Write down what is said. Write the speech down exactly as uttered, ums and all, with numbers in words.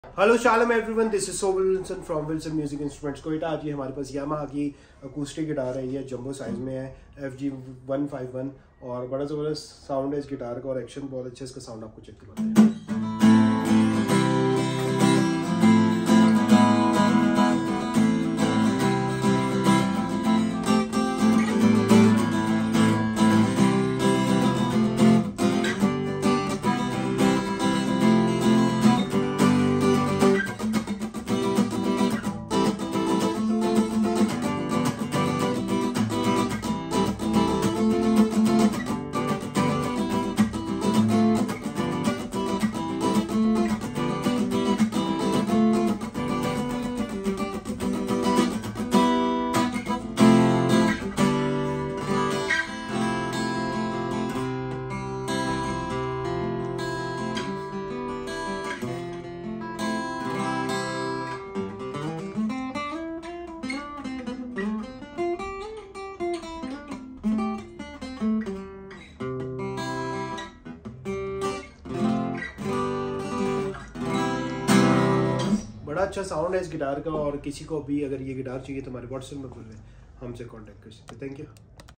Hello shalom everyone, this is Sobal Wilson from Wilson music instruments Quetta. आज ये हमारे पास यामाहा की अकूस्टिक गिटार है। ये जंबो साइज में है, F G one five one, और बड़ा ज़बरदस्त साउंड है इस गिटार का और एक्शन बहुत अच्छा है इसका। साउंड आपको चेक करवाते हैं। बड़ा अच्छा साउंड है इस गिटार का, और किसी को भी अगर ये गिटार चाहिए तो हमारे व्हाट्सएप नंबर पे हमसे कांटेक्ट कर सकते हैं। Thank you.